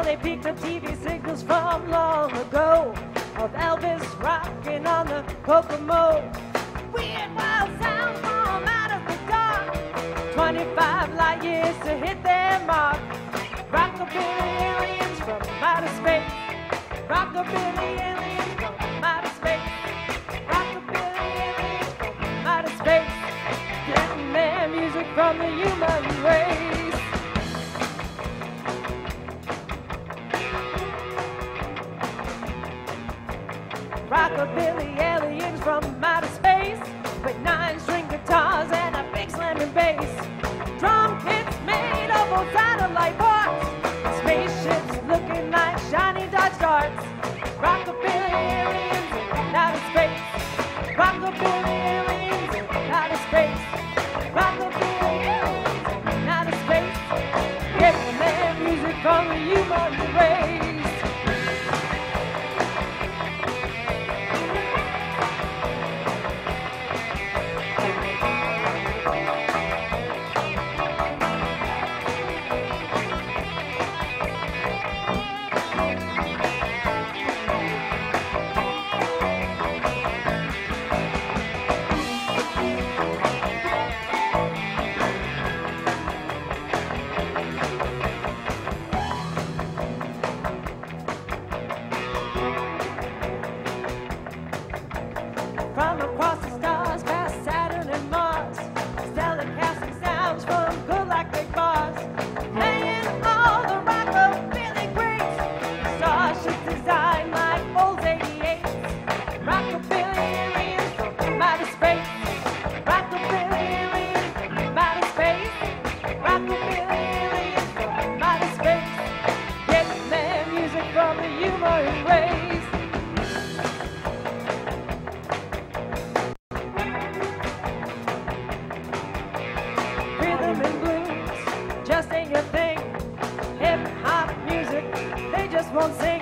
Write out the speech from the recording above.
they peeked the TV signals from long ago of Elvis rocking on the Kokomo. Weird wild sounds from out of the dark, 25 light years to hit their mark. Rockabilly aliens from outer space. Rockabilly aliens from outer space. Rockabilly aliens from outer space. Getting their music from the human race. Rockabilly aliens from outer space with 9-string guitars and a big slamming bass. Drum kits made of old satellite parts. Spaceships looking like shiny Dodge darts. Rockabilly aliens in outer space. Rockabilly aliens in outer space. Rockabilly aliens in outer space. Getting their music from the human race. From across the stars, past Saturn and Mars, stellar casting sounds from galactic bars, playing all the rockabilly greats. Starships designed like old 88s. Rockabilly aliens from outer space. Rockabilly aliens from outer space. Rockabilly aliens from outer space. Getting their music from the human race. Just ain't your thing. Hip hop music, they just won't sing.